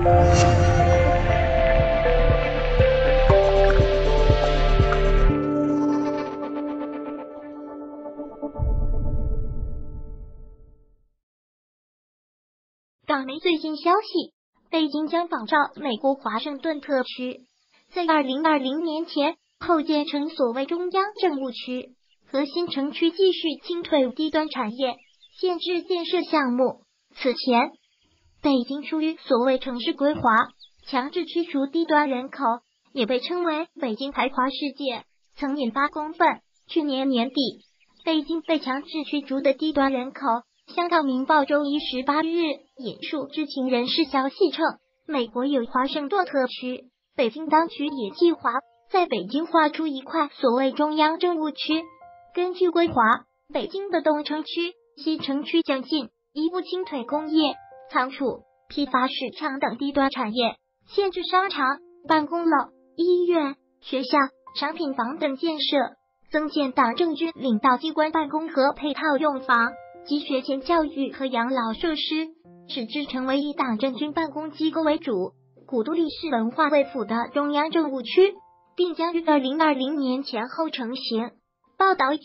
港媒最新消息，北京将仿照美国华盛顿特区，在2020年前后建成所谓中央政务区，核心城区继续清退低端产业，限制建设项目。此前，北京出于所谓城市规划，强制驱逐低端人口，也被称为北京排华事件，曾引发公愤。去年年底，北京被强制驱逐的低端人口，香港《明报》周一18日引述知情人士消息称，美国有华盛顿特区，北京当局也计划在北京划出一块所谓中央政务区。根据规划，北京的东城区、西城区将进一步清退工业、仓储、批发市场等低端产业，限制商场、办公楼、医院、学校、商品房等建设，增建党政军领导机关办公和配套用房及学前教育和养老设施，使之成为以党政军办公机构为主、古都历史文化为辅的中央政务区，并将于2020年前后成型。报道指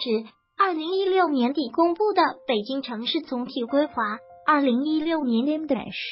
，2016年底公布的北京城市总体规划2016年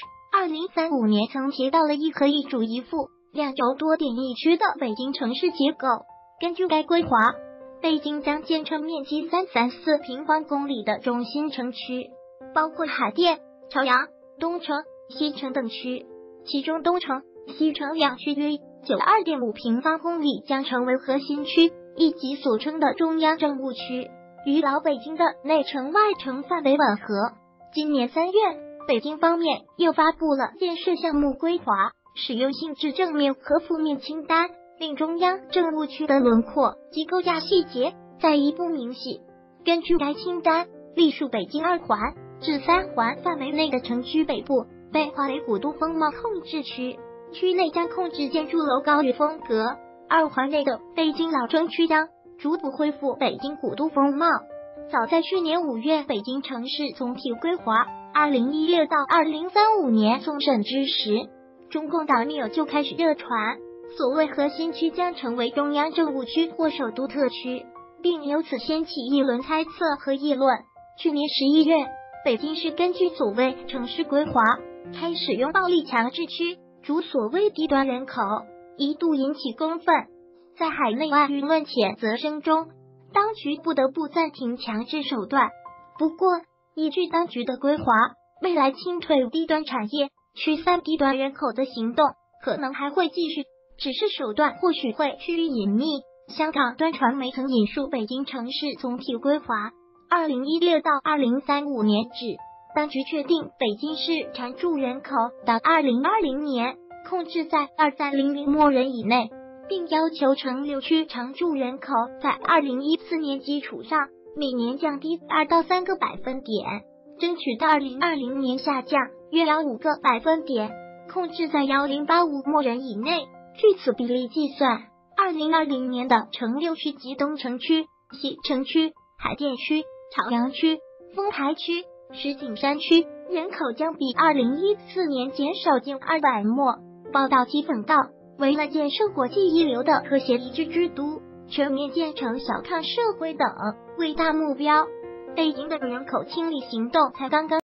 2035年曾提到了一核一主一副2轴多点一区的北京城市结构。根据该规划，北京将建成面积334平方公里的中心城区，包括海淀、朝阳、东城、西城等区，其中东城、西城两区约92.5平方公里将成为核心区，以及所称的中央政务区，与老北京的内城外城范围吻合。今年3月，北京方面又发布了建设项目规划、使用性质正面和负面清单，令中央政务区的轮廓及构架细节再一步明细。根据该清单，隶属北京2环至3环范围内的城区北部被划为古都风貌控制区，区内将控制建筑楼高与风格；2环内的北京老城区将逐步恢复北京古都风貌。早在去年5月，北京城市总体规划2016到2035年送审之时，中共党内就开始热传，所谓核心区将成为中央政务区或首都特区，并由此掀起一轮猜测和议论。去年11月，北京市根据所谓城市规划，开始用暴力强制驱逐所谓低端人口，一度引起公愤。在海内外舆论谴责声中，当局不得不暂停强制手段。不过，依据当局的规划，未来清退低端产业、驱散低端人口的行动可能还会继续，只是手段或许会趋于隐秘。香港端传媒曾引述北京城市总体规划2016到2035年指，当局确定北京市常住人口到2020年控制在2300万人以内，并要求城6区常住人口在2014年基础上每年降低2到3个百分点，争取到2020年下降约5个百分点，控制在1085万人以内。据此比例计算，2020年的城6区及东城区、西城区、海淀区、朝阳区、丰台区、石景山区人口将比2014年减少近200万。报道基本道，为了建设国际一流的和谐宜居之都，全面建成小康社会等伟大目标，北京的人口清理行动才刚刚